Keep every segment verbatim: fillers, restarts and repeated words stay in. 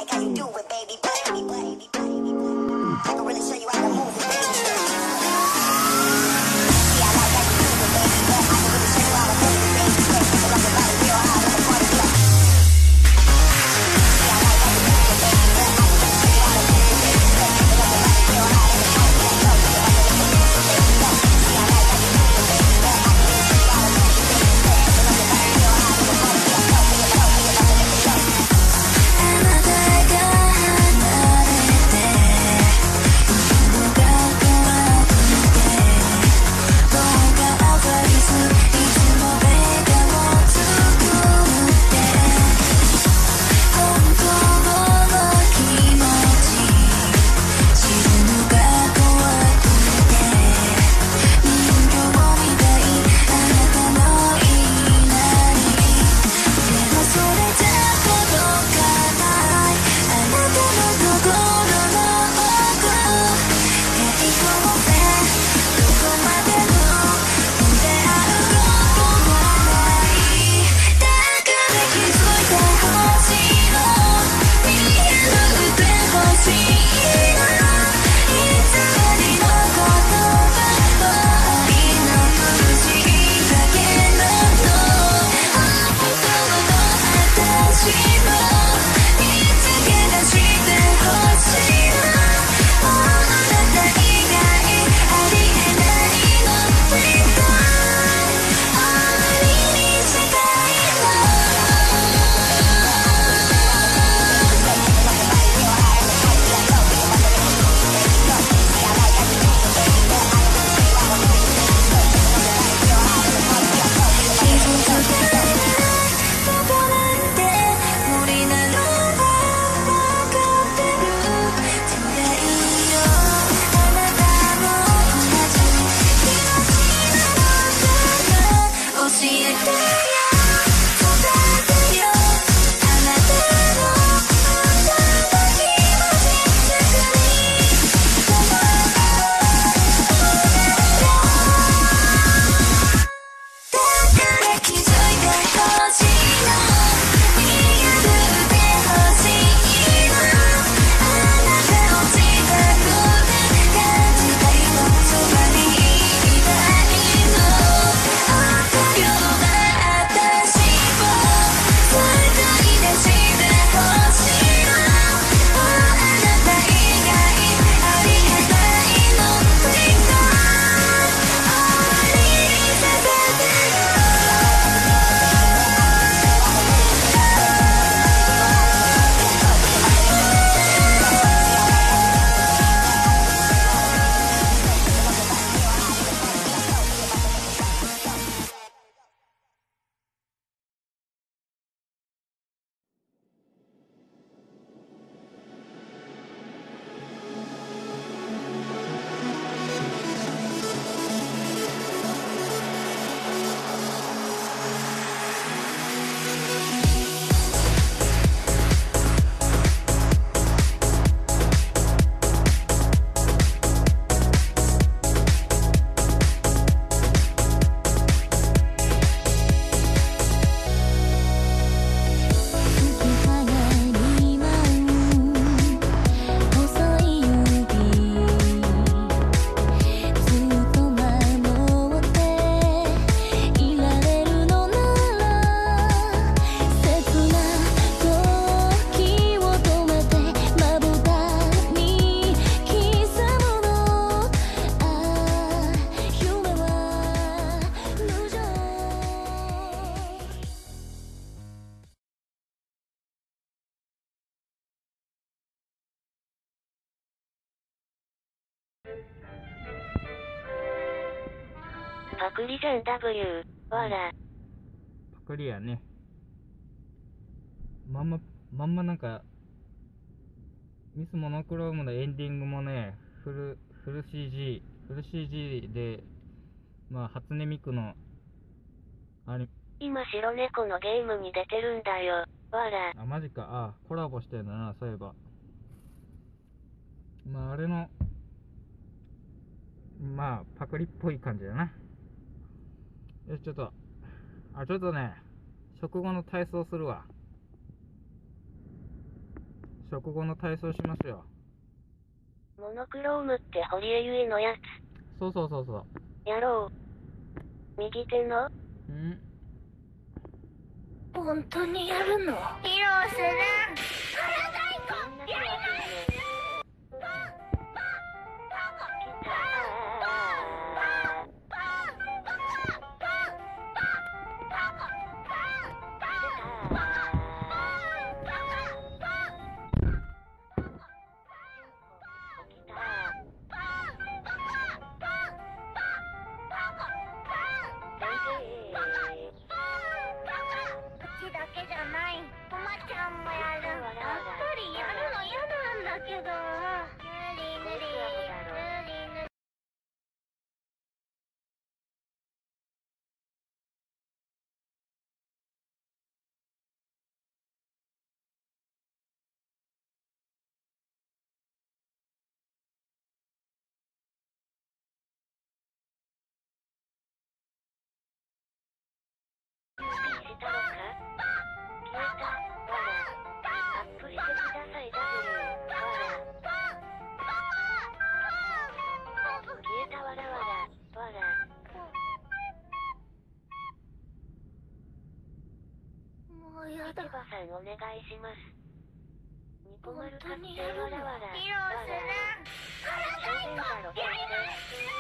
パクリじゃん ダブリュー、わら。 パクリやね。まんま、まんまなんか、ミスモノクロームのエンディングもね、フル、フル シージー、フル シージー で、まあ、初音ミクの、あれ、 今白猫のゲームに出てるんだよ、わら。 あ、マジか、あ、コラボしてんだな、そういえば。まあ、あれの、まあ、パクリっぽい感じだな。よし、ちょっと、あ、ちょっとね、食後の体操するわ。 食後の体操しますよ。 モノクロームって堀江由衣のやつ。 そうそうそうそう。 やろう。右手のん本当にやるの？披露する。体やります。市場さんお願いします。ニコマル確定わらわら。披露する。正面だろ、先生。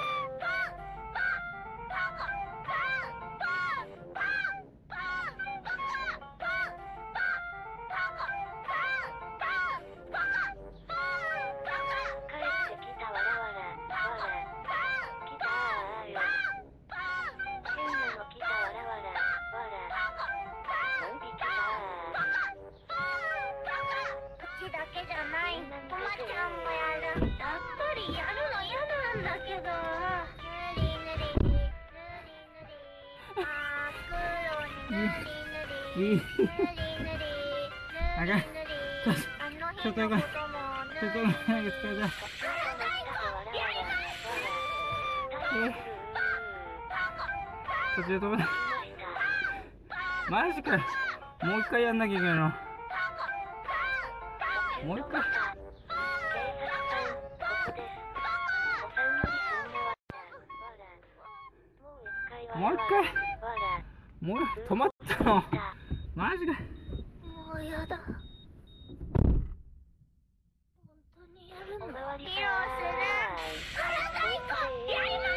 いい。あかん。ちょっと、ちょっとよかった。ちょっとよかった。疲れた。途中止めた。マジかよ。もう一回やんなきゃいけないの。もう一回。もう一回。もう止まったの。マジか。 もうやだ。本当にやるの？披露する。体いこやります。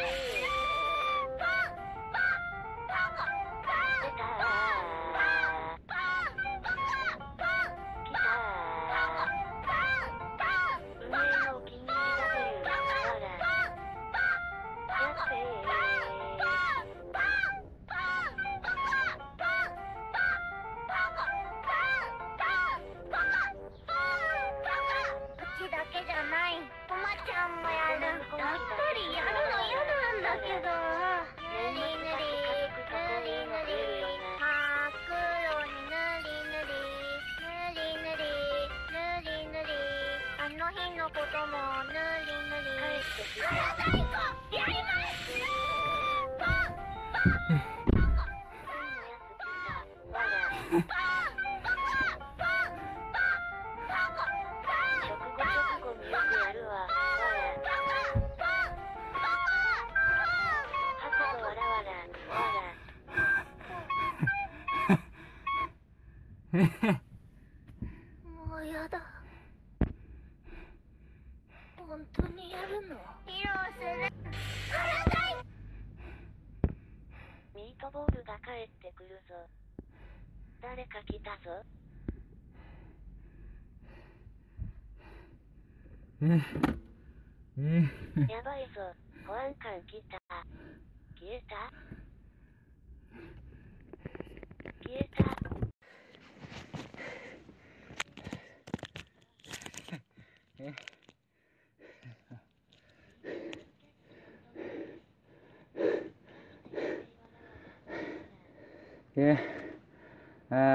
もうやだ。本当にやるの？披露する。ミートボールが帰ってくるぞ。誰か来たぞ。 ええやばいぞ。保安官来た。消えた？消えた。 ええあ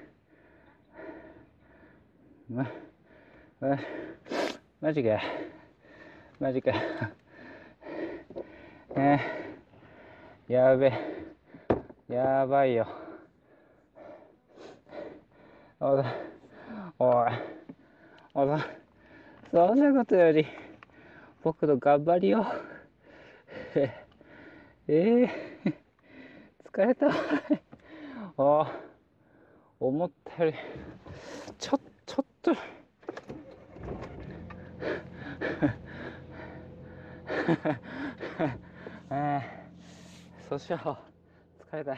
ままマジかマジかえー、やべやばいよおいおいあのそんなことより僕の頑張りよ。えー、疲れた。あ思ったよりちょちょっとあそうしよう。疲れた。